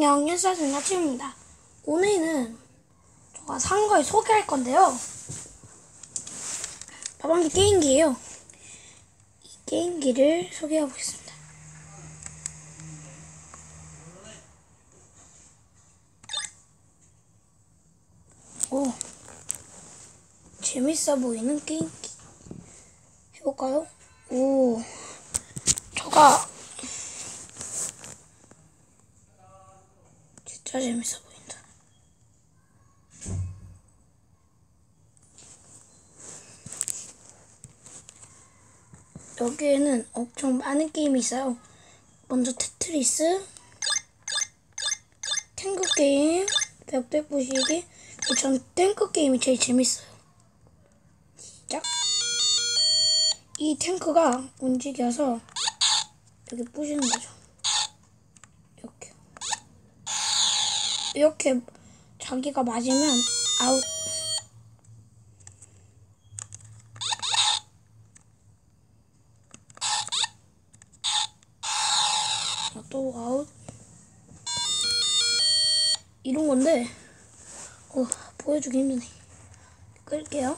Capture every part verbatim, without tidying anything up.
안녕, 연수생 아침입니다. 오늘은 제가 산 걸 소개할 건데요. 바로 이 게임기예요. 이 게임기를 소개해 보겠습니다. 오, 재밌어 보이는 게임기 해볼까요? 오, 저가 진짜 재밌어 보인다. 여기에는 엄청 많은 게임이 있어요. 먼저 테트리스, 탱크 게임, 벽돌 부시기. 전 탱크 게임이 제일 재밌어요. 시작. 이 탱크가 움직여서 여기 부시는 거죠. 이렇게. 이렇게 자기가 맞으면 아웃. 또 아웃. 이런 건데, 어, 보여주기 힘드네. 끌게요.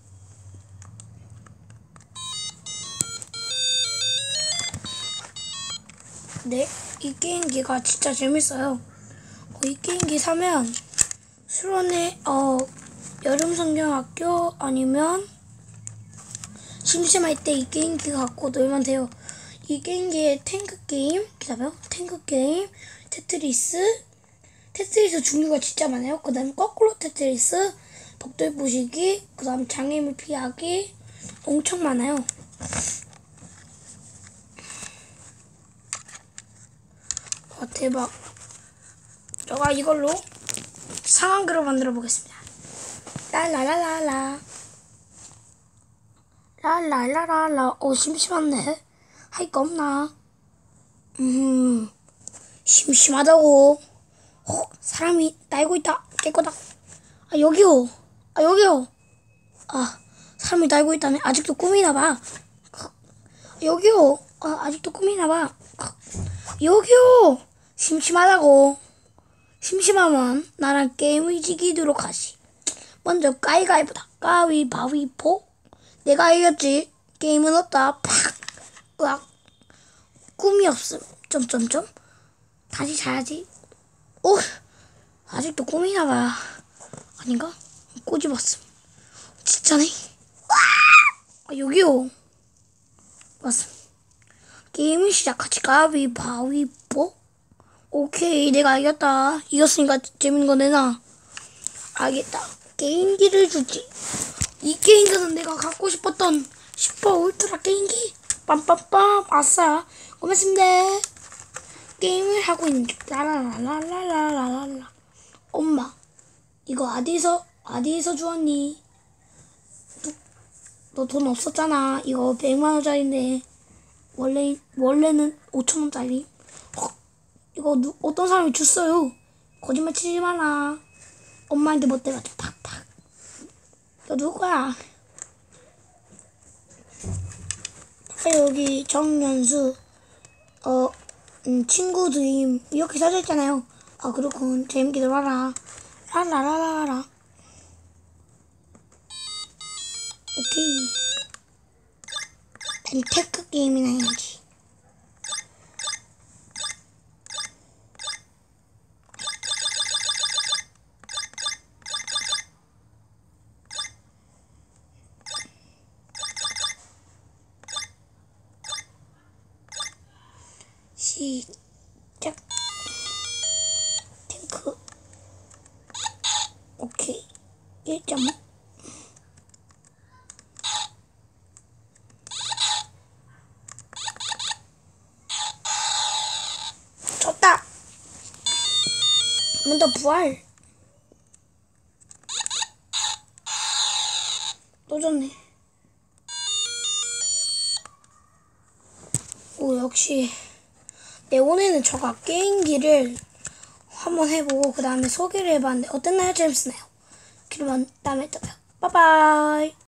네, 이 게임기가 진짜 재밌어요. 어, 이 게임기 사면 수련회, 어, 여름성경학교 아니면 심심할 때 이 게임기 갖고 놀면 돼요. 이 게임기에 탱크 게임, 기다려요. 탱크 게임, 테트리스, 테트리스 종류가 진짜 많아요. 그 다음에 거꾸로 테트리스, 벽돌 부시기, 그 다음 장애물 피하기, 엄청 많아요. 와, 대박. 제가 이걸로 상황극을 만들어 보겠습니다. 랄라라라라. 랄랄라라라. 어, 심심하네. 할 거 없나? 음, 심심하다고. 어, 사람이 날고 있다. 깰 거다. 아, 여기요. 아, 여기요. 아, 사람이 날고 있다네. 아직도 꿈이나봐. 여기요. 아, 아직도 꿈이나봐. 여기요. 심심하다고. 심심하면 나랑 게임을 즐기도록 하시. 먼저 가위가위보다 가위바위보. 내가 이겼지. 게임은 없다. 팍. 으악. 꿈이 없음. 점점점. 다시 자야지. 오, 아직도 꿈이나봐. 아닌가? 꼬집었음. 진짜네. 아, 여기요. 맞음. 게임을 시작하지. 가위바위보. 오케이, 내가 이겼다. 이겼으니까 재밌는 거 내놔. 알겠다. 게임기를 주지. 이 게임기는 내가 갖고 싶었던 슈퍼 울트라 게임기. 빰빰빰. 아싸. 고맙습니다. 게임을 하고 있는 중. 라라라라라라라라. 엄마, 이거 어디서 어디서 주웠니? 너 돈 없었잖아. 이거 백만 원짜리인데 원래 원래는 오천 원짜리. 어, 이거 누, 어떤 사람이 줬어요? 거짓말 치지 마라. 엄마한테 못 대가지고 팍팍. 너 누구야? 여기 정연수. 어. 음, 친구들이 이렇게 써져 있잖아요. 아, 그렇군. 재밌게 놀아라. 라라라라라. 오케이. 난 테크 게임이나 해야지. 시작. 탱크. 오케이. 일 점 오. 졌다. 한 번 더 부활. 또 졌네. 오, 역시. 네, 오늘은 제가 게임기를 한번 해보고 그 다음에 소개를 해봤는데 어땠나요? 재밌었나요? 그러면 다음에 또 봐요. 빠이빠이.